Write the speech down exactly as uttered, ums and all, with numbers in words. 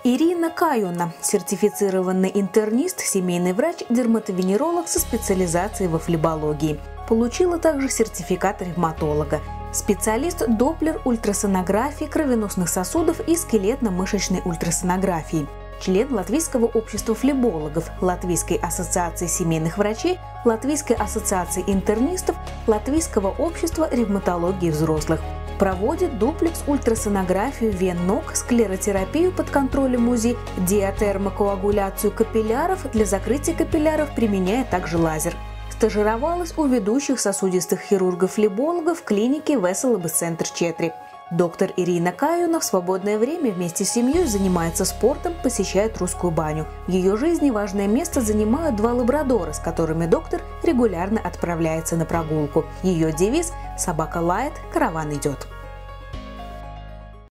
Ирина Каюна – сертифицированный интернист, семейный врач, дерматовенеролог со специализацией во флебологии. Получила также сертификат ревматолога. Специалист доплер-ультрасонографии кровеносных сосудов и скелетно-мышечной ультрасонографии. Член Латвийского общества флебологов, Латвийской ассоциации семейных врачей, Латвийской ассоциации интернистов, Латвийского общества ревматологии взрослых. Проводит дуплекс-ультрасонографию вен ног, склеротерапию под контролем УЗИ, диатермокоагуляцию капилляров, для закрытия капилляров применяя также лазер. Стажировалась у ведущих сосудистых хирургов-флебологов в клинике Весел Центр Четыре. Доктор Ирина Каюна в свободное время вместе с семьей занимается спортом, посещает русскую баню. В ее жизни важное место занимают два лабрадора, с которыми доктор регулярно отправляется на прогулку. Ее девиз «Собака лает, караван идет».